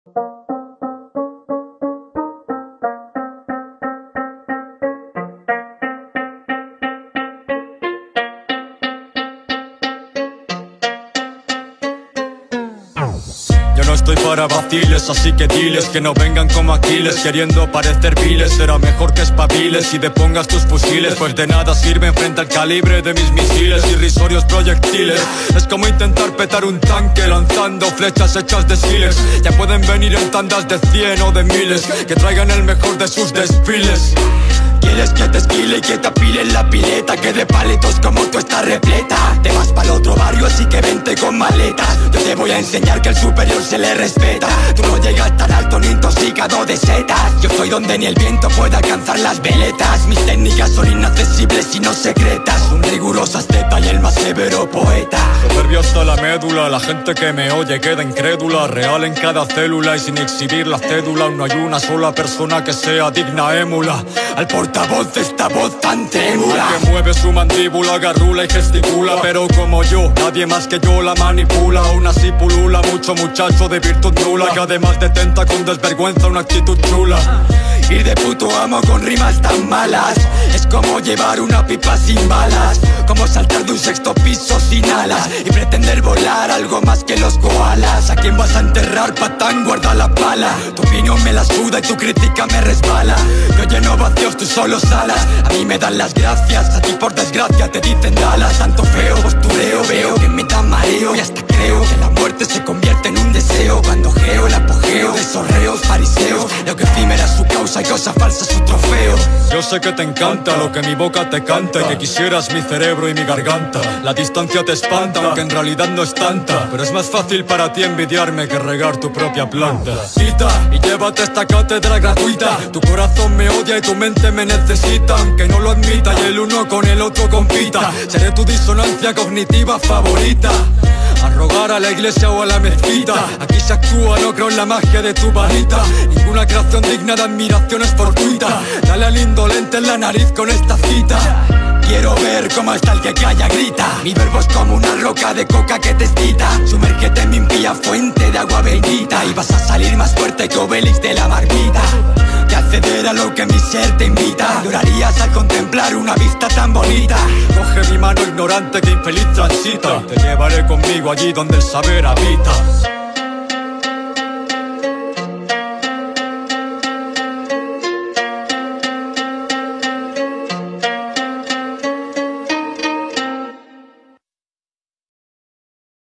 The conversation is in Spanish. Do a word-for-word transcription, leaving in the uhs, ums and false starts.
Yo no estoy para vaciles, así que diles que no vengan como Aquiles queriendo parecer viles. Será mejor que espabiles y depongas tus fusiles, pues de nada sirven frente al calibre de mis misiles, irrisorios proyectiles. Es como intentar petar un tanque lanzando flechas hechas de siles. Ya pueden venir en tandas de cien o de miles, que traigan el mejor de sus desfiles. Quieres que te esquile y que te apilen la pileta, que de paletos como tú está repleta. Te vas pa'l otro barrio, así que vente con maletas. Yo te voy a enseñar que el superior se le respeta. Tú no llegas tan alto ni intoxicado de setas. Yo soy donde ni el viento puede alcanzar las veletas. Mis técnicas son inaccesibles y no secretas. Un riguroso asceta y el más severo poeta. Soberbio hasta la médula, la gente que me oye queda incrédula. Real en cada célula y sin exhibir la cédula. Aún no hay una sola persona que sea digna émula al portavoz de esta voz tan trémula, al que mueve su mandíbula, garrula y gesticula. Pero como yo, nadie más que yo la manipula. Aún así pulula mucho muchacho de virtud nula, que además detenta con desvergüenza una actitud chula. Ir de puto amo con rimas tan malas es como llevar una pipa sin balas, como saltar de un sexto piso sin alas y pretender volar algo más que los koalas. ¿A quién vas a enterrar, patán? Guarda la pala. Tu opinión me la suda y tu crítica me resbala. Yo lleno vacíos, tú solo salas. A mí me dan las gracias, a ti por desgracia te dicen dalas. Tanto feo postureo, veo que me da mareo y hasta creo que la muerte se convierte en un deseo cuando geo el apogeo de esos reos fariseos. Lo que efímera es su causa y cosa falsa su trofeo. Yo sé que te encanta lo que mi boca te canta y que quisieras mi cerebro y mi garganta. La distancia te espanta, aunque en realidad no es tanta, pero es más fácil para ti envidiarme que regar tu propia planta. Quita y llévate esta cátedra gratuita. Tu corazón me odia y tu mente me necesita, aunque no lo admita y el uno con el otro compita. Seré tu disonancia cognitiva favorita. A rogar a la iglesia o a la mezquita, aquí se actúa, no creo en la magia de tu varita. Ninguna creación digna de admiración es fortuita. Dale al indolente en la nariz con esta cita. Quiero ver cómo está el que calla grita. Mi verbo es como una roca de coca que te excita. Sumérgete en mi impía fuente de agua bendita y vas a salir más fuerte que Obelix de la marmita. De acceder a lo que mi ser te invita. Llorarías al contemplar una vista tan bonita. Coge mi mano ignorante que infeliz transita. Te llevaré conmigo allí donde el saber habita.